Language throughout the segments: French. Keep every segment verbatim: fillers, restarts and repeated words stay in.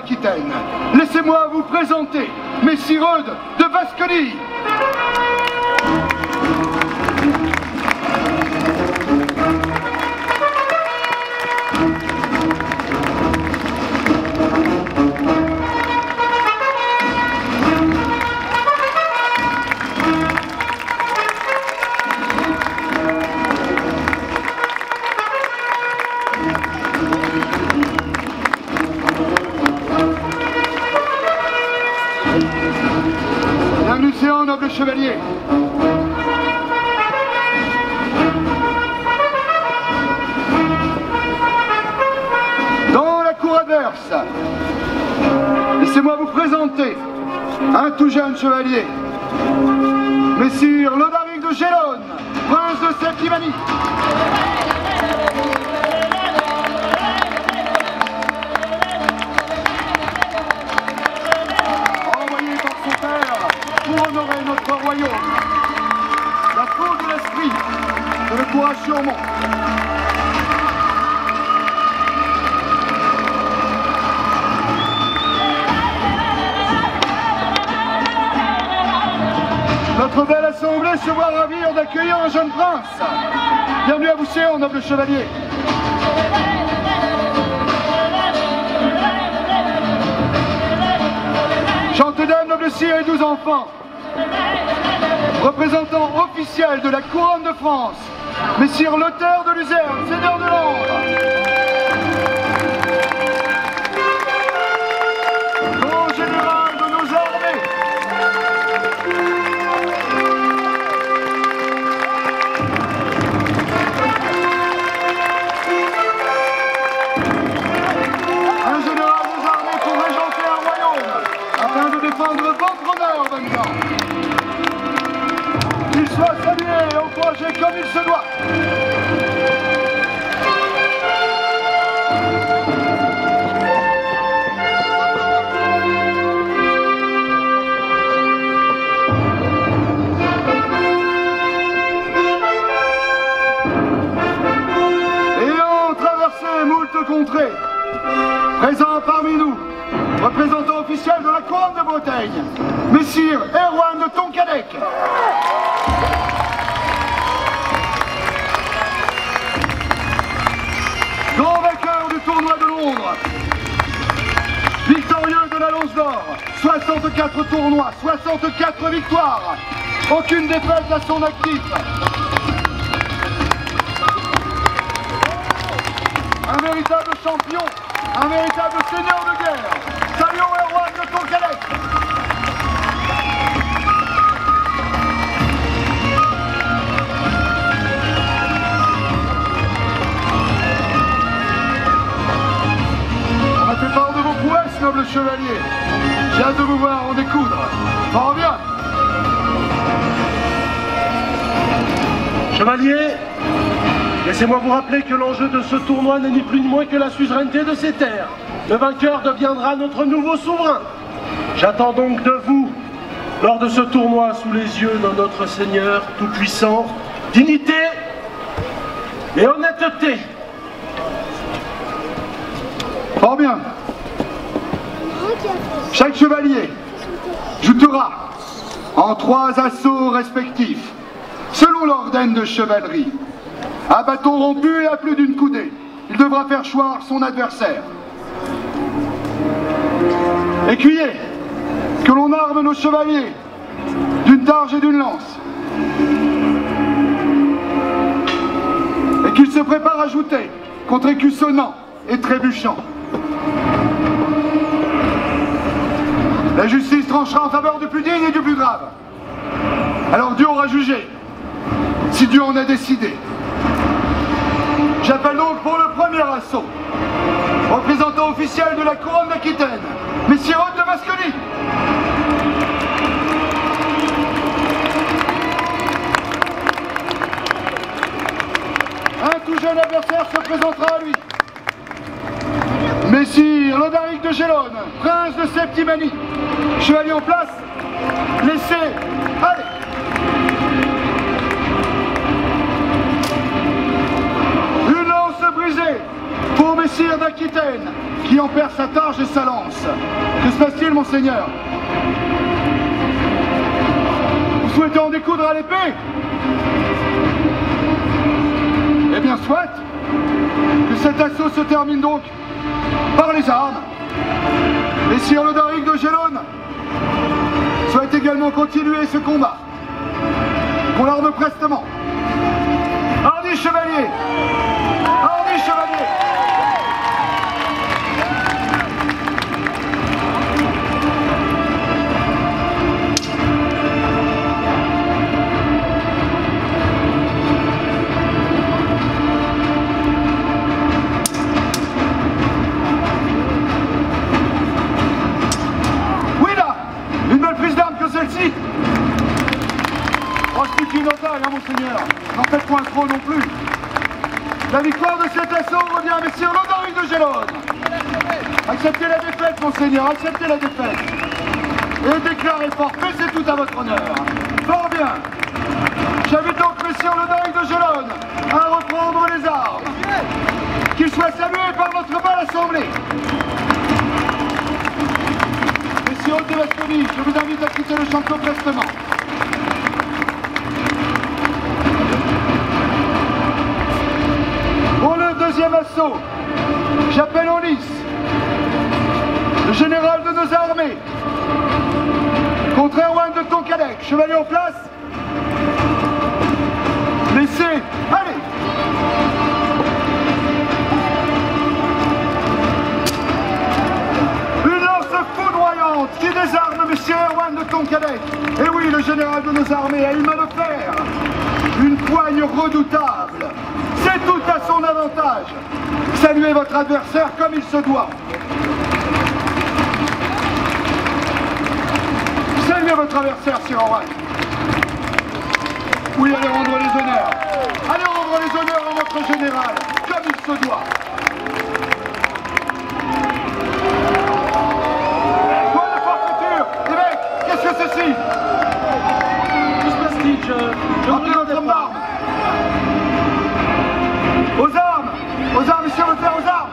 d'Aquitaine. Laissez-moi vous présenter Messire de Vasconie. Bienvenue séant, noble chevalier. Dans la cour adverse, laissez-moi vous présenter un tout jeune chevalier, Messire Lodaric de Gélone, prince de Septimanie. Pour honorer notre royaume, la force de l'esprit et le courage surmontent. Notre belle assemblée se voit ravir d'accueillir un jeune prince. Bienvenue à vous, séant, noble chevalier. Chantedame, noble sire et douze enfants, représentant officiel de la couronne de France, Messire Lothaire de Luzerne, seigneur de Langres. Grand général de nos armées. Un général des armées pour régenter un royaume, afin de défendre votre honneur, bonnes gens. Qu'il soit salué et encouragé comme il se doit. Ayant traversé moult contrées, présent parmi nous, représentant officiel de la couronne de Bretagne, Messire Erwan de Tonquédec. Grand vainqueur du tournoi de Londres, victorieux de la Lance d'Or, soixante-quatre tournois, soixante-quatre victoires, aucune défaite à son actif. Un véritable champion, un véritable seigneur de guerre. Saluons Erwan de Tonquédec. On m'a fait part de vos prouesses, noble chevalier. J'ai hâte de vous voir en découdre. Fort bien. Chevalier, laissez-moi vous rappeler que l'enjeu de ce tournoi n'est ni plus ni moins que la suzeraineté de ces terres. Le vainqueur deviendra notre nouveau souverain. J'attends donc de vous, lors de ce tournoi, sous les yeux de notre Seigneur Tout-Puissant, dignité et honnêteté. Fort bien. Chaque chevalier joutera en trois assauts respectifs, selon l'ordre de chevalerie. À bâton rompu et à plus d'une coudée, il devra faire choir son adversaire. Écuyer, que l'on arme nos chevaliers d'une targe et d'une lance, et qu'ils se préparent à jouter contre écus sonnants et trébuchants. La justice tranchera en faveur du plus digne et du plus grave. Alors Dieu aura jugé, si Dieu en a décidé. J'appelle donc pour le premier assaut, représentant officiel de la couronne d'Aquitaine, Messire de Vasconie. Un tout jeune adversaire se présentera à lui. Messire Lodaric de Gélone, prince de Septimanie. Chevalier en place, laissez aller. Une lance brisée pour Messire d'Aquitaine, qui en perd sa targe et sa lance. Que se passe-t-il, monseigneur? Vous souhaitez en découdre à l'épée? Eh bien, soit que cet assaut se termine donc par les armes. Et Sir Lodaric de Gélone souhaite également continuer ce combat. Qu'on l'arme prestement. Hardi chevalier! Hardi chevalier! Oui là! Une belle prise d'arme que celle-ci! Oh, c'est une otaille, hein, monseigneur. N'en faites point trop non plus. La victoire de cet assaut revient à messire Lodaric de Gélone. Acceptez la défaite, monseigneur, acceptez la défaite. Et déclarez forfait, c'est tout à votre honneur. Fort bien. J'invite donc messire Lodaric de Gélone à reprendre les armes. Qu'il soit salué par notre belle assemblée. Messieurs de Vestovie, je vous invite à quitter le château prestement. Pour le deuxième assaut, j'appelle en lice le général de nos armées, contre Erwan de Tonkadec, chevalier en place. Laissez, allez! Une lance foudroyante qui désarme monsieur Erwan de Tonkadec. Et oui, le général de nos armées a une main de fer, une poigne redoutable. C'est tout à son avantage. Saluez votre adversaire comme il se doit. Saluez votre adversaire, Sir Erwan. Oui, allez rendre les honneurs. Allez rendre les honneurs à votre général, comme il se doit. Point de forfaiture. Évêque, qu'est-ce que c'est ci? Que se passe-t-il? Je... je Rappelez notre homme d'armes. Aux armes! Aux armes, monsieur le fer, aux armes!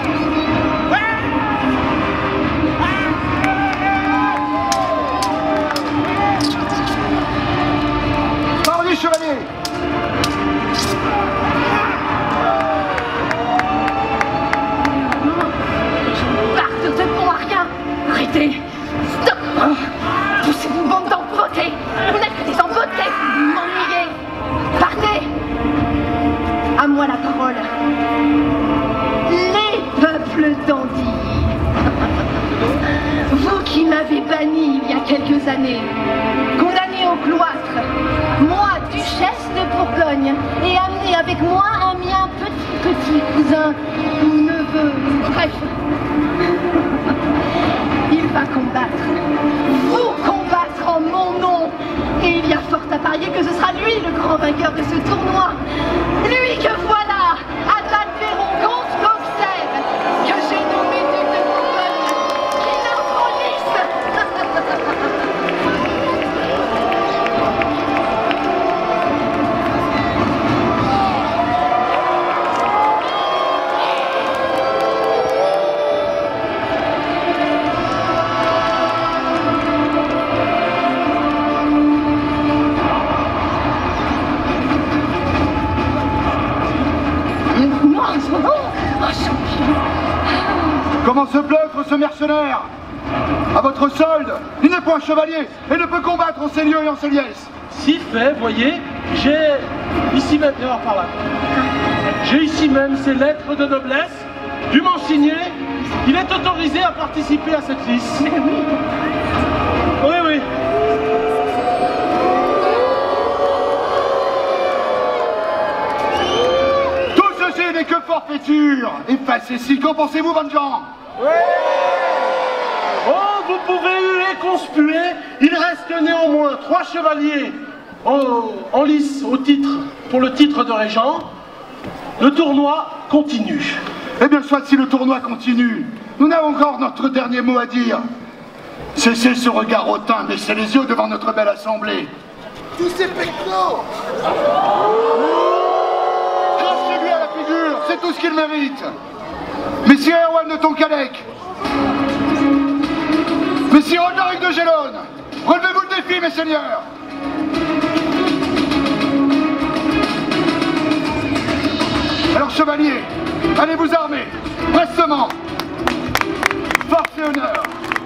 Pardi, chevalier! Barte de bon à rien! Arrêtez! Stop! Poussez-vous, bande d'empotés! Vous n'êtes que des empotés! Vous m'ennuyez! Partez! À moi la parole. Les peuples d'Andy. Vous qui m'avez banni il y a quelques années, condamné au cloître, moi, duchesse de Bourgogne, et amené avec moi un mien petit petit cousin ou neveu, bref. Il va combattre. Vous combattre en mon nom. Et il y a fort à parier que ce sera lui le grand vainqueur de ce tournoi. Lui que voilà, Adalbéron contre Gauxerre, que j'ai nommé duc de Bourgogne, qui n'entre en lice. Comment se pleutre ce mercenaire? À votre solde, il n'est point chevalier et ne peut combattre en ces lieux et en ces liesses. Si fait, voyez, j'ai ici même, dehors par là, j'ai ici même ces lettres de noblesse, dûment signées, il est autorisé à participer à cette liste. Mais oui. Oui, oui. Tout ceci n'est que forfaiture. Effacez-ci, qu'en pensez-vous, bonnes gens? Oh, vous pouvez huer, conspuer, il reste néanmoins trois chevaliers en, en lice au titre, pour le titre de régent. Le tournoi continue. Eh bien, soit si le tournoi continue, nous n'avons encore notre dernier mot à dire. Cessez ce regard hautain, baissez les yeux devant notre belle assemblée. Tous ces pectoraux! Crachez-lui à la figure, c'est tout ce qu'il mérite. Messire Erwan de Tonkadec, Messire Roderick de Gélone, relevez-vous le défi, mes seigneurs. Alors, chevaliers, allez vous armer, prestement, force et honneur.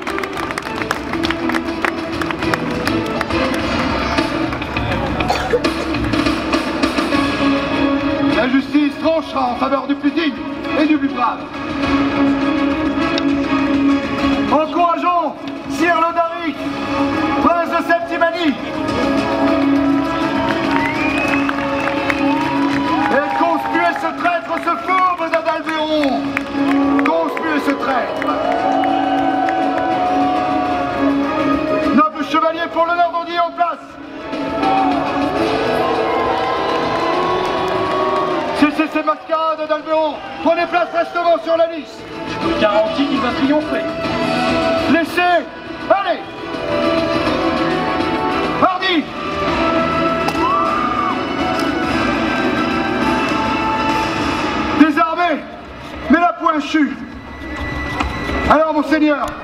La justice tranchera en faveur du plus digne et du plus brave. Encourageons Sire Lodaric, prince de Septimanie, et conspuez ce traître, ce fourbe d'Adalbéron. Conspuez ce traître. Noble chevalier, pour l'honneur d'Andy en place. Cessez ces mascarades d'Albéron. Prenez place prestement sur la liste. Je vous garantis qu'il va triompher. Laissez. Allez. Hardy. Désarmé, mais la poinchue. Alors, mon seigneur,